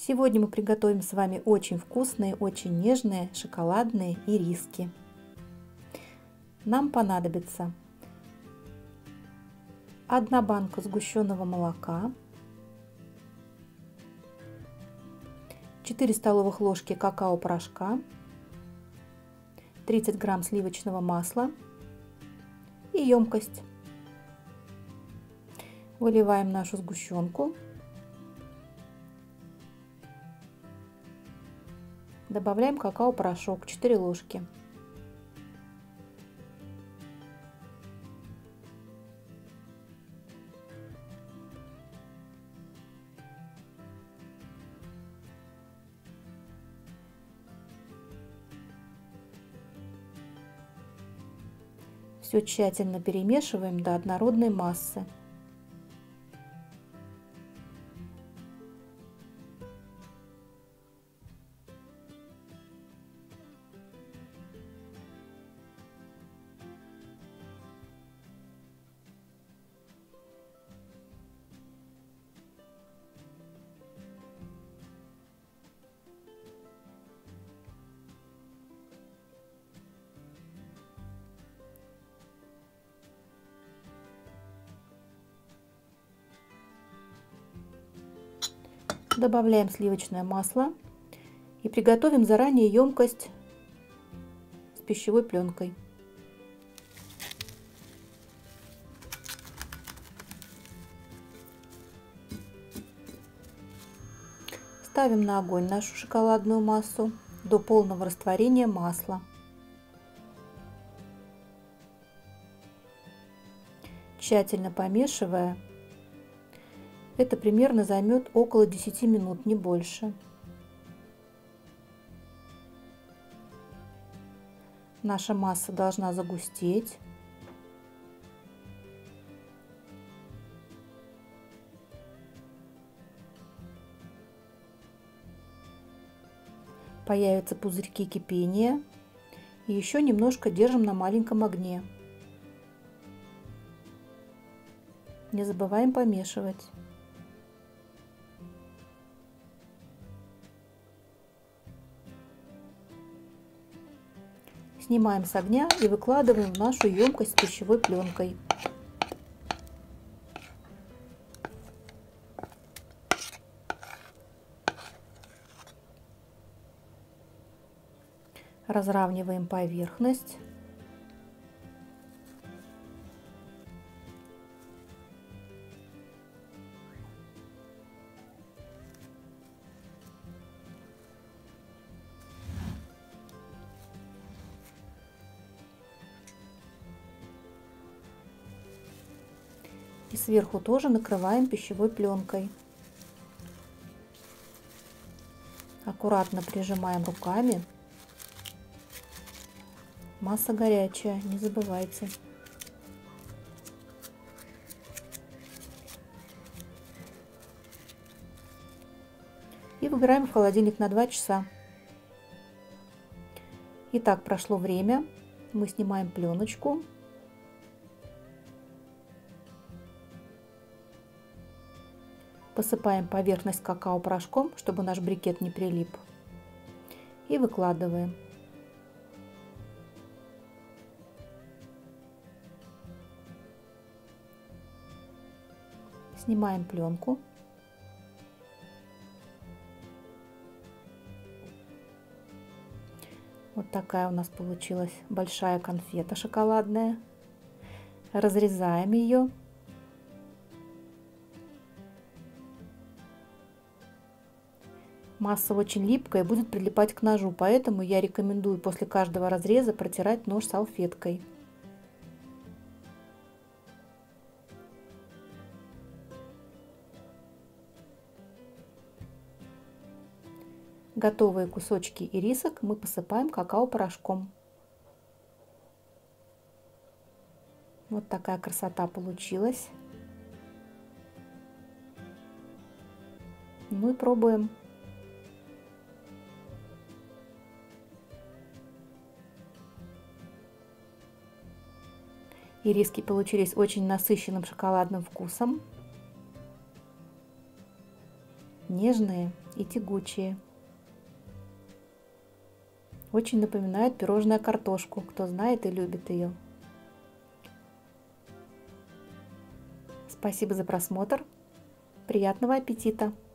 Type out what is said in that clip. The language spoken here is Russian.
Сегодня мы приготовим с вами очень вкусные, очень нежные шоколадные ириски. Нам понадобится 1 банка сгущенного молока, 4 столовых ложки какао-порошка, 30 грамм сливочного масла и емкость. Выливаем нашу сгущенку. Добавляем какао-порошок 4 ложки. Все тщательно перемешиваем до однородной массы. Добавляем сливочное масло и приготовим заранее емкость с пищевой пленкой. Ставим на огонь нашу шоколадную массу до полного растворения масла. Тщательно помешивая. Это примерно займет около 10 минут, не больше. Наша масса должна загустеть. Появятся пузырьки кипения. И еще немножко держим на маленьком огне. Не забываем помешивать. Снимаем с огня и выкладываем в нашу емкость с пищевой пленкой. Разравниваем поверхность. И сверху тоже накрываем пищевой пленкой. Аккуратно прижимаем руками. Масса горячая, не забывайте. И выбираем в холодильник на 2 часа. Итак, прошло время. Мы снимаем пленочку. Посыпаем поверхность какао-порошком, чтобы наш брикет не прилип. И выкладываем. Снимаем пленку. Вот такая у нас получилась большая конфета шоколадная. Разрезаем ее. Масса очень липкая, будет прилипать к ножу, поэтому я рекомендую после каждого разреза протирать нож салфеткой. Готовые кусочки ирисок мы посыпаем какао-порошком. Вот такая красота получилась. Ну и пробуем. Ириски получились очень насыщенным шоколадным вкусом. нежные и тягучие. Очень напоминают пирожное картошку, кто знает и любит ее. Спасибо за просмотр. Приятного аппетита!